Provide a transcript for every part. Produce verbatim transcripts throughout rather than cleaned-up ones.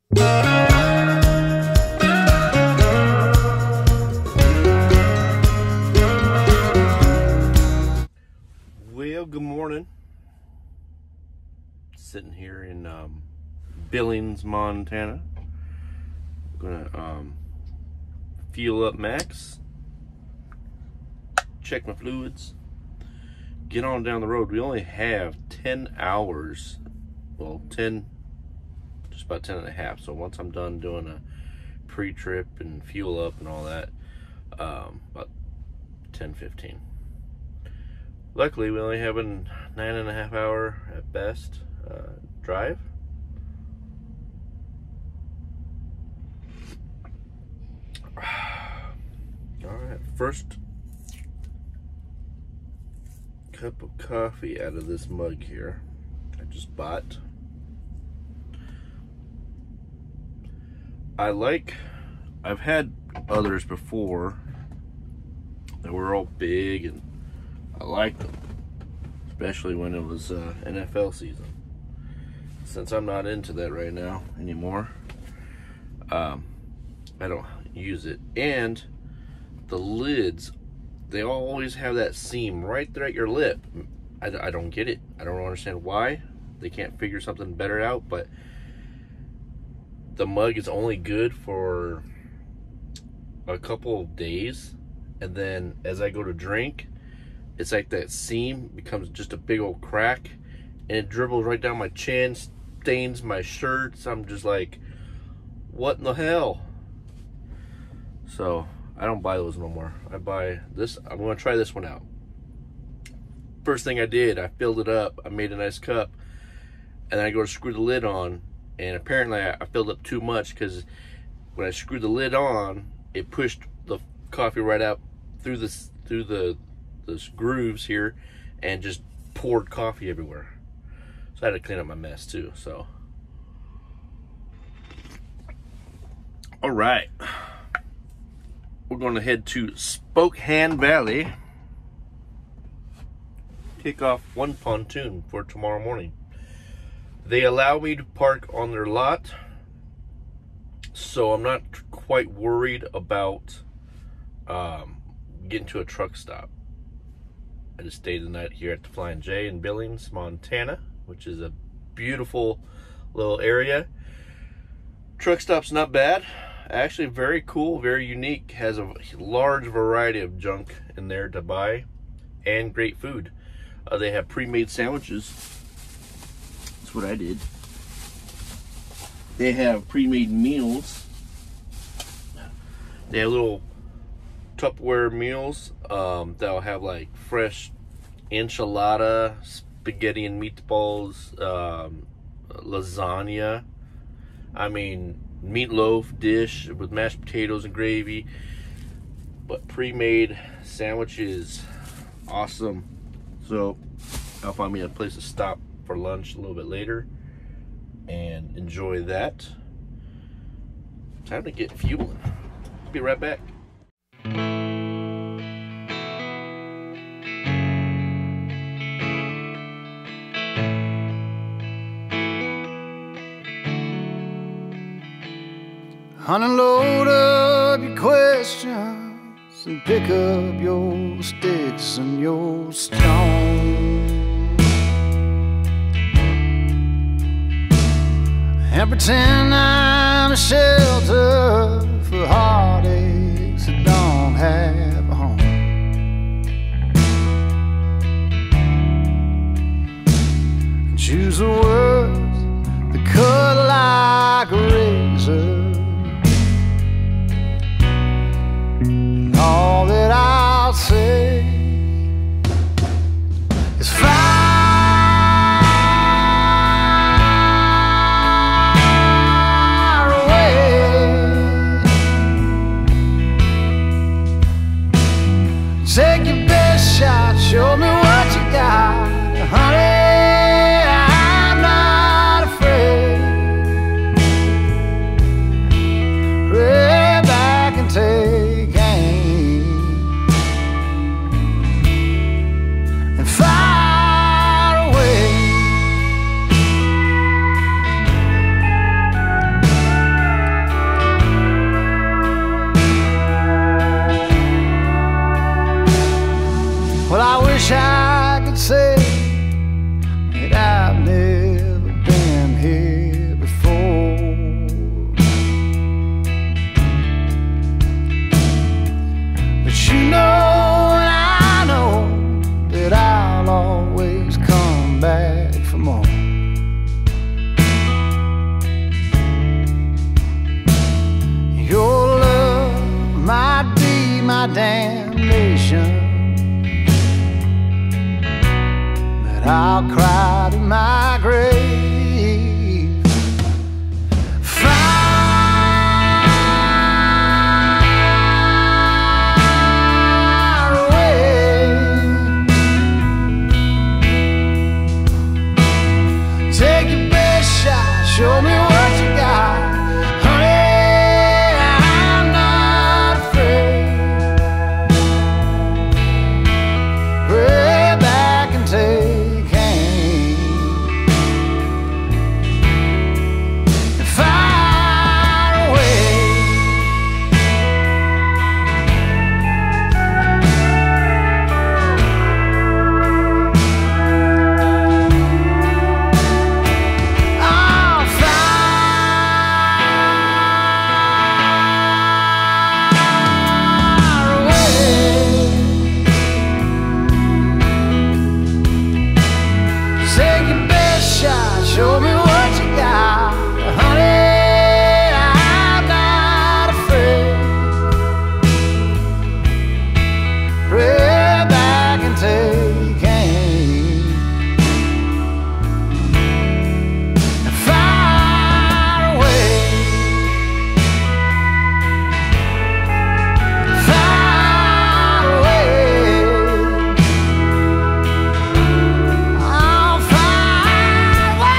Well, good morning. Sitting here in um, Billings, Montana. Gonna um, fuel up Max, check my fluids, get on down the road. We only have ten hours, well, ten, just about ten and a half. So once I'm done doing a pre-trip and fuel up and all that, um, about ten fifteen. Luckily, we only have a nine and a half hour at best uh, drive. All right, first cup of coffee out of this mug here I just bought. I like, I've had others before that were all big, and I liked them, especially when it was uh, N F L season. Since I'm not into that right now anymore, um, I don't use it. And the lids, they always have that seam right there at your lip. I, I don't get it. I don't understand why. They can't figure something better out, but the mug is only good for a couple of days, and then as I go to drink, it's like that seam becomes just a big old crack, and it dribbles right down my chin, stains my shirts. I'm just like, what in the hell? So I don't buy those no more. I buy this. I'm gonna try this one out. First thing I did, I filled it up. I made a nice cup, and then I go to screw the lid on, and apparently I filled up too much, because when I screwed the lid on, it pushed the coffee right out through this through the the grooves here, and just poured coffee everywhere. So I had to clean up my mess too. So, all right. We're going to head to Spokane Valley, kick off one pontoon for tomorrow morning. They allow me to park on their lot, so I'm not quite worried about um, getting to a truck stop. I just stayed the night here at the Flying J in Billings, Montana, which is a beautiful little area. Truck stop's not bad. Actually very cool, very unique, has a large variety of junk in there to buy, and great food. Uh, they have pre-made sandwiches. That's what I did. They have pre-made meals. They have little Tupperware meals um, that'll have like fresh enchilada, spaghetti and meatballs, um, lasagna. I mean, meatloaf dish with mashed potatoes and gravy, but pre-made sandwiches, awesome. So I'll find me a place to stop for lunch a little bit later and enjoy that. Time to get fueling. Be right back. Unload up your questions and pick up your sticks and your stones, and pretend I'm a shelter for heartaches that don't have a home. And choose the words that cut like a razor. All that I'll say is far away. Take your best shot, show me what you got, honey. I'm dog cried in my grave. Fire away. Take your best shot, show me what you got. Show me what you got, honey, I'm not afraid. Pray back and take aim. Fire away. Fire away. I'll fire away.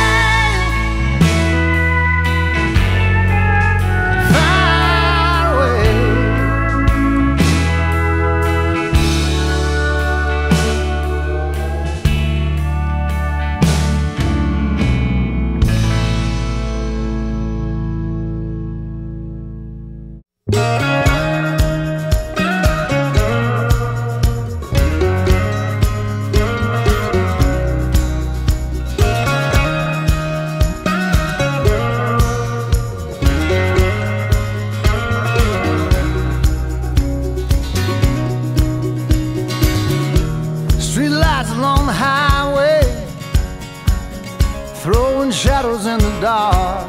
Streetlights along the highway, throwing shadows in the dark,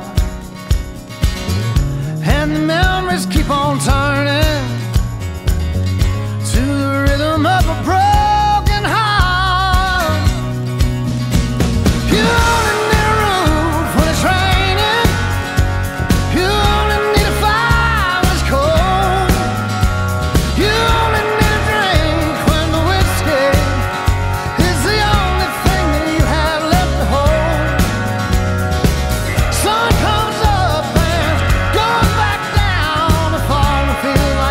and the memories keep on turning to the rhythm of a broken heart. You only need a roof when it's raining. You only need a fire when it's cold. You only need a drink when the whiskey is the only thing that you have left to hold. Sun comes up and goes back down, the falling feeling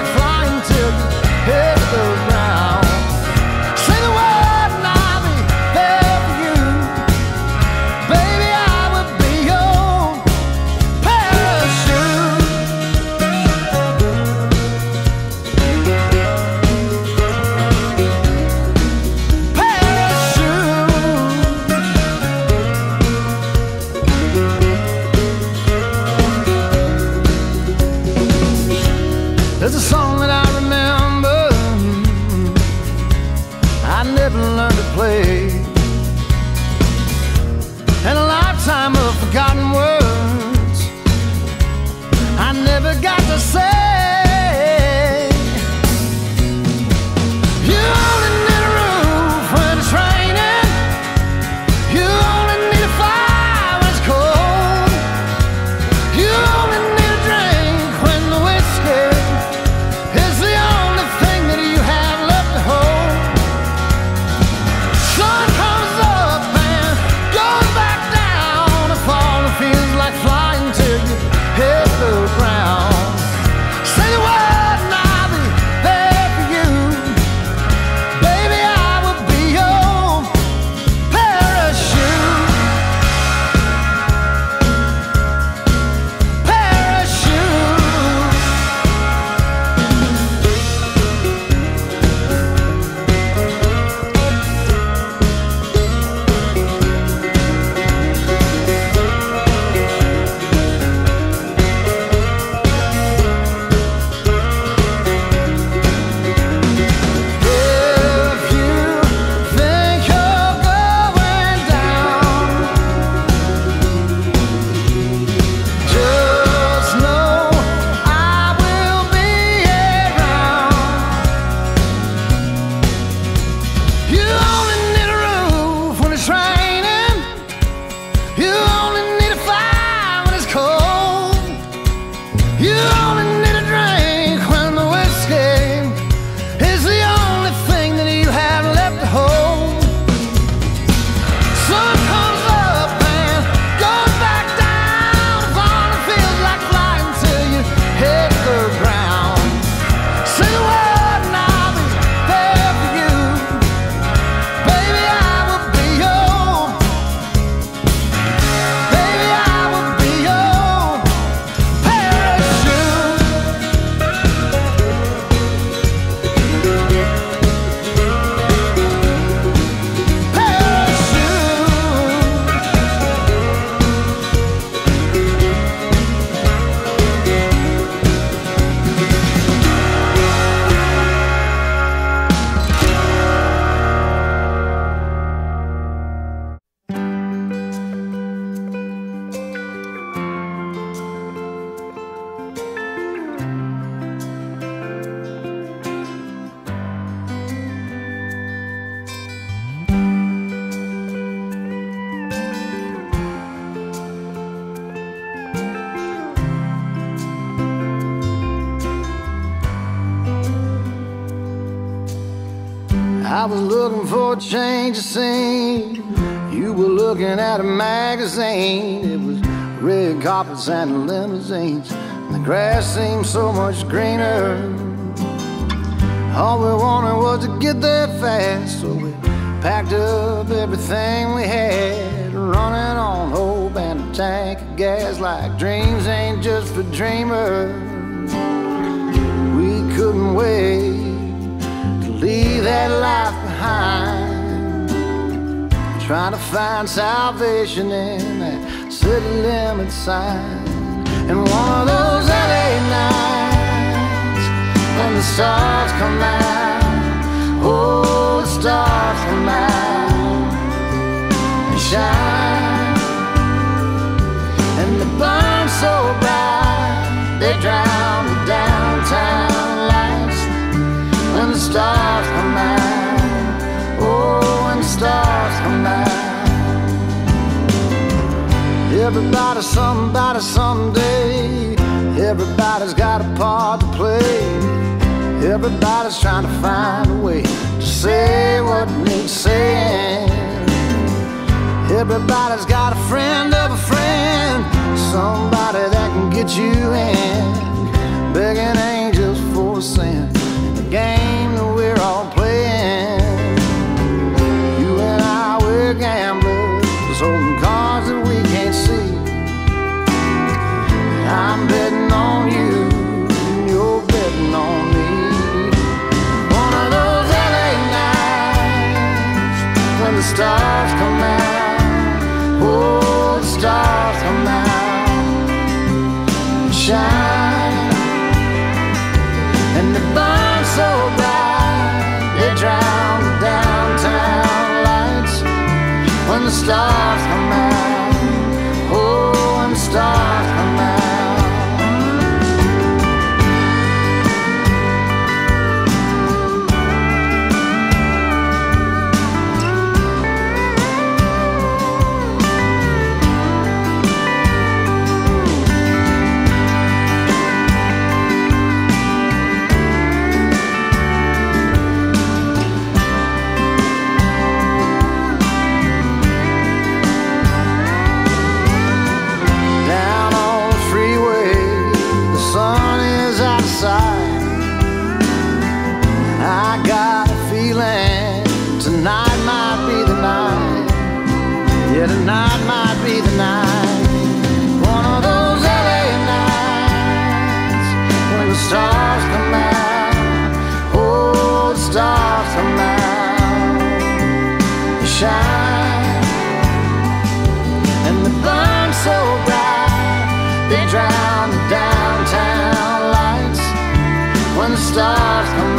You only need a drink when the whiskey is the only thing that you have left to hold. Sun comes up and goes back down. If all it feels like flying till you hit the ground. Say the word and I'll be there for you. Baby, I will be your. Baby, I will be your parachute. I was looking for a change of scene. You were looking at a magazine. It was red carpets and limousines, and the grass seemed so much greener. All we wanted was to get there fast, so we packed up everything we had, running on hope and a tank of gas, like dreams ain't just for dreamers. We couldn't wait to leave that life behind, trying to find salvation in that city limit sign. And one of those L A nights, when the stars come out, oh, the stars come out and shine, and they burn so bright they drown the downtown lights. When the stars come out, oh, when the stars come out. Everybody's somebody someday. Everybody's got a part to play. Everybody's trying to find a way to say what needs saying. Everybody's got a friend of a friend, somebody that can get you in, begging angels for a sin. The game that we're all playing. You and I, we're gamblers, holding cards that we can't see. I'm betting on you, and you're betting on me. One of those L A nights, when the stars come out, oh, the stars come out and shine, and they burn so bright they drown the downtown lights. When the stars come out, oh, when the stars come out. Tonight might be the night. One of those L A nights, when the stars come out, oh, the stars come out, they shine, and they burn so bright they drown the downtown lights. When the stars come